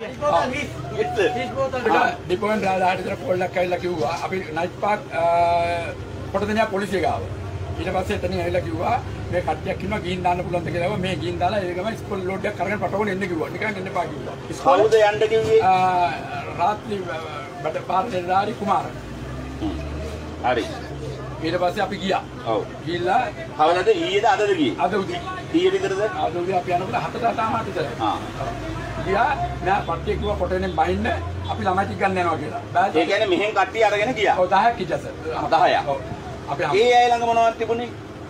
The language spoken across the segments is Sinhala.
ඩිපෝෙන් රාදාට විතර පොල්ලක් ඇවිල්ලා කිව්වා අපි නයිට් පාක් කොටදෙනියා පොලිසිය ගාව. ඊට පස්සේ එතනින් ඇවිල්ලා කිව්වා මේ කට්ටියක් ඉන්නවා ගිහින් දාන්න පුළුවන්ද කියලා. මේ ගිහින් දාලා ඒ ගම ස්කෝල් ලෝඩ් එකක් අරගෙන පටවගෙන එන්න කිව්වා. නිකන් එන්න එපා කිව්වා. කවුද යන්න කිව්වේ? රාත්‍රී බඩ පාරේ කුමාර. හරි. ඊට පස්සේ අපි ගියා. ඔව්. ගිහිල්ලා කවදද ඊයේද අදද ගියේ? අද උදේ. ඊයේ විතරද? අද උදේ අපි යනකොට 7:00 විතර. ගියා නෑ පට්ටිය කිව්වා කොටෙනෙන් බහින්න අපි ළමයි ටික ගන්න යනවා කියලා. ඒ කියන්නේ මෙහෙන් කට්ටිය අරගෙන ගියා. ඔව් 10ක් හිටියා සර්. 10ක්. ඔව්. අපි ඒ අය ළඟ මොනවද තිබුණේ?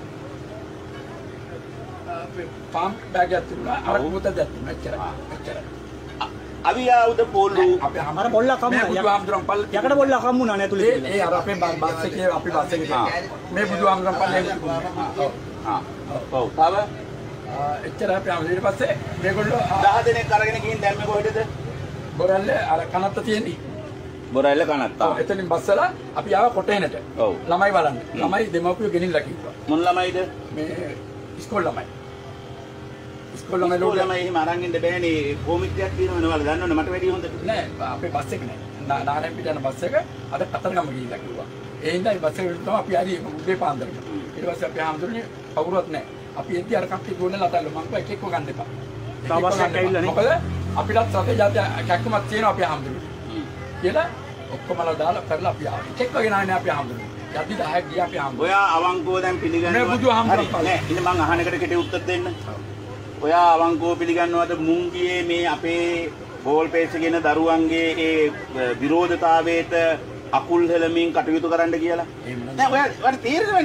පාම් බෑග් එකක් තිබුණා. අර කුත දැක්කම එච්චරයි. අවියා උද පොළු අපි අර බොල්ලා කම්මුණා. බුදුහාමුදුරන් පල්ල යකට බොල්ලා කම්මුණා නේ ඇතුලේ. ඒ අර අපේ බස් එකේ අපි බස් එකේ මේ බුදුහාමුදුරන් පල්ලේ තිබුණා. ඔව්. තව එච්චරයි අපි ආව. ඊට පස්සේ මේගොල්ලෝ 10 දෙනෙක් අරගෙන ගිහින් දැම්මේ කොහෙටද? බොරල්ලේ අර කනත්ත තියෙන්නේ. බොරැල්ල කනත්ත. ඔව් එතනින් බස්සලා අපි ආව කොටේනට. ඔව්. ළමයි බලන්න. ළමයි දෙමව්පියෝ ගෙනින්ලා කිව්වා. මොන ළමයිද? මේ ඉස්කෝල ළමයි. ඉස්කෝල ළමයි එහෙම අරන් ඉන්න බෑනේ. කොමිටියක් තියෙනවනේ ඔයාලා දන්නවනේ මට වැඩි හොඳට. නෑ අපේ බස් එක නෑ. නාරයන් පිට යන බස් එක අද කතරගම ගිහිල්ලා කිව්වා. ඒ හින්දා බස් එකට තමයි අපි ආදී උදේ පාන්දරට. ඊට පස්සේ අපි ආම්දුරනේ කවුරුවත් නෑ. අපි එද්දි අර කක්ටි ගෝනලා අතල්ල මං කිව්වා එකෙක්ව ගන්න එපා. තවස්සක් ඇවිල්ලා නේ. මොකද අපිටත් රටේ જાති කැක්කමක් තියෙනවා අපි ආම්දුරනේ. කියලා ඔක්කොමලා දාලා කරලා අපි ආවා. එකෙක්ව ගෙනාවේ අපි ආම්දුරනේ. යද්දි 10ක් ගියා අපි ආම්දුරනේ. ඔයා අවංකව දැන් පිළිගන්නවා. මේ බුදුහාමුදුරුවෝ නෑ ඉතින් මං අහන එකට කෙටි උත්තර දෙන්න. ඔයා අවංකව පිළිගන්නවද මුන් ගියේ මේ අපේ බෝල් පේස් එකේ ඉන්න දරුවන්ගේ ඒ විරෝධතාවයට අකුල් හෙලමින් කටයුතු කරන්න කියලා. නෑ ඔයාට තේරෙනවද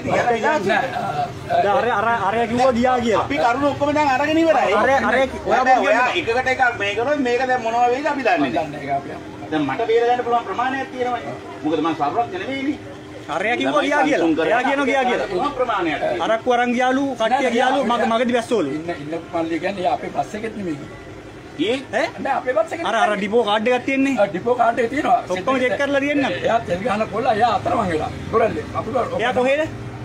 අර කිව්වා ගියා කියලා. අපි කරුණු ඔක්කොම දැන් අරගෙන ඉවරයි. ඔයා එකකට එකක් මේ කරොත් මේක දැන් මොනවා වෙයිද අපි දන්නේ නැහැ. දැන් මට බේර ගන්න පුළුවන් ප්‍රමාණයක් තියෙනවනේ. මොකද මම සර්වඥ නෙවෙයිනේ. අරයා කිව්වා ගියා කියලා. එයා කියනවා ගියා කියලා. මොන ප්‍රමාණයක්? අරක්කු අරන් ගියාලු, කට්ටිය ගියාලු, මගදී බැස්සෝලු. ඉන්න පල්ලිය කියන්නේ අපේ බස් එකෙත් නෙමෙයි. ඊ නෑ අපේ බස් එකේ අර ඩිපෝ කාඩ් එකක් තියෙන්නේ. ඩිපෝ කාඩ් එක තියෙනවා. ඔක්කොම චෙක් කරලා තියෙන්න. එයා තෙල් ගහන කොල්ලා එයා අතරමං වෙලා. දොරල්ලේ. අපි එයා කොහෙද?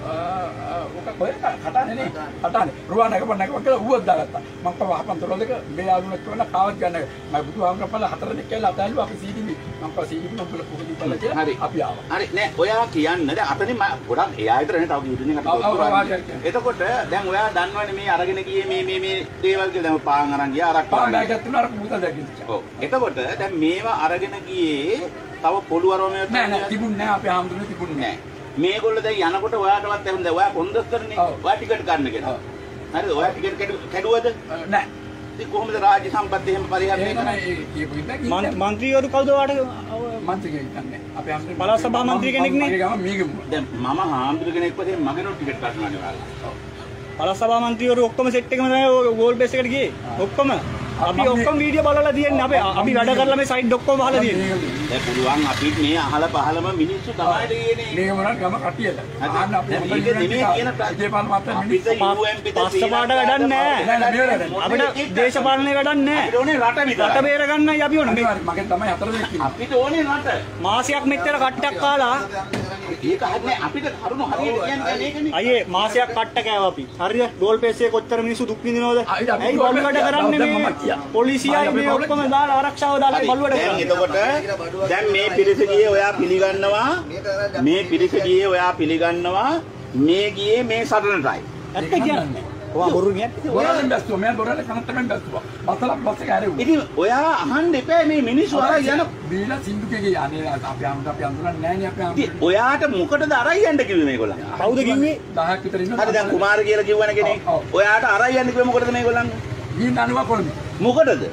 ඔක කොහෙද? කටානේ නේ. කටානේ. රුවා නැගපන් කියලා ඌවත් දාගත්තා. මම කව වහපන් දොරල් දෙක මේ ආලුණක් කරන කාවත් ගන්න. මම බුදුහාමර පල්ල හතර දෙක කියලා අතල්ලුවා අපි සීඩිවි. මම කව සීඩිවි නම් බල කොහෙද ඉපල්ලා කියලා. හරි අපි ආවා. හරි නෑ ඔයා කියන්න දැන් අතනින් ගොඩක් එයා විතරනේ තව කිව්වනේ කට. එතකොට දැන් ඔයා දන්නවනේ මේ අරගෙන ගියේ මේ දේවල් කියලා දැන් පාන් අරන් ගියා අරක් පාන් බෑග් එකක් තුන අර මුත දැක්කේ. ඔව්. එතකොට දැන් මේවා අරගෙන ගියේ තව පොළු අරෝමයක් නෑ තිබුණ නෑ අපේ ආම්දුනේ තිබුණ නෑ. මේගොල්ලෝ දැන් යනකොට ඔයාටවත් එහෙම දැන් ඔයා කොන්දස්තරනේ ඔයා ටිකට් ගන්න කියලා. හරිද? ඔයා ටිකට් කැඩුවද? නෑ. ඉතින් කොහොමද රාජ්‍ය සම්පත් එහෙම පරිහරණය කරන්නේ? මන්ත්‍රීවරු කවුද ඔයාට? මන්ත්‍රී කෙනෙක් අපේ ආම්දුනේ පළාත් සභා මන්ත්‍රී කෙනෙක් නේ. දැන් මම ආම්දුර කෙනෙක් වශයෙන් මගෙනුත් ටිකට් ගන්නවානේ ඔයාලා. පළාත් සභා මන්ත්‍රීවරු ඔක්කොම සෙට් එකම තමයි ගෝල් බේස් එකට ගියේ. ඔක්කොම අපි ඔක්කොම වීඩියෝ බලලා තියෙන්නේ. අපි වැඩ කරලා මේ සයිඩ් ඔක්කොම වහලා තියෙන්නේ. දැන් පුළුවන් අපි මේ අහල පහලම මිනිස්සු තමයි කියන්නේ. මේක මොනවාද ගම කටියද? අහන්න අපි මේක නෙමෙයි කියන ප්‍රතිපාල මාත්‍ර මිනිස්සු පස්සපාට වැඩක් නැහැ. අපිට දේශපාලනේ වැඩක් නැහැ. අපිට ඕනේ රට විතරයි. රට බේර ගන්නයි අපි ඕනේ. මගෙන් තමයි හතර දෙනෙක් ඉන්නේ. අපිට ඕනේ රට. මාසයක් මෙච්චර කට්ටක් කාලා ඒක හරිනේ අපිට කරුණු හරියට කියන්නේ මේකනේ. අයියේ මාසයක් කට්ට කෑවා අපි. හරිද? ගෝල් පේස් එකේ කොච්චර මිනිස්සු දුක් විඳිනවද? ඇයි බල්ලු වැඩ කරන්නේ මේ? පොලිසියයි මේ ඔක්කොම දාලා ආරක්ෂාව දාලා බල්ලු වැඩ කරන්නේ. එතකොට දැන් මේ පිරිස ගියේ ඔයා පිළිගන්නවා. මේ පිරිස ගියේ ඔයා පිළිගන්නවා. මේ ගියේ මේ සටනටයි. ඇත්ත කියන්නේ. ඔයා බොරු නියත් ඔයාලෙන් බැස්සුවා. මම බොරලා කනත් තමයි බැස්සුවා. බස්සලා බස් එක හැරෙව්වා. ඉතින් ඔයා අහන්න එපා මේ මිනිස්සු අර යන බීලා සින්දුකේ අනේ අපි අඳුරන්නේ නැහැ නේ අපි අඳුරන්නේ. ඔයාට මොකටද අරයි යන්න කිව්වේ මේගොල්ලන්? කවුද කිව්වේ? 10ක් විතර ඉන්නවා. හරි දැන් කුමාර කියලා කිව්වනේ කෙනෙක්. ඔයාට අරයි යන්න කිව්වේ මොකටද මේගොල්ලන්? ගිහින් අනුවා කොළඹ. මොකටද?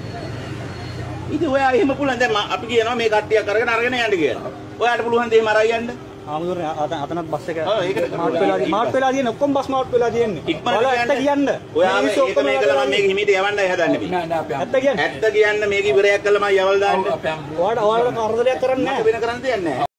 ඉතින් ඔයා එහෙම පුළුවන් දැන් අපි කියනවා මේ කට්ටියක් අරගෙන යන්න කියලා. ඔයාට පුළුවන් ද එහෙම අරයි යන්න? ආමුදුරේ අතනත් බස් එක මාට් වෙලා තියෙන ඔක්කොම බස් මාට් වෙලා තියෙන්නේ. ඉක්මනට කියන්න. ඔයා මේක මේකලා මම මේක හිමීට යවන්නයි හදන්නේ. නෑ නෑ අපි ඇත්ත කියන්න මේක ඉවරයක් කළා මම යවල් දාන්න. ඔයාලට කරදරයක් කරන්නේ නෑ. වෙන කරන්න දෙයක් නෑ.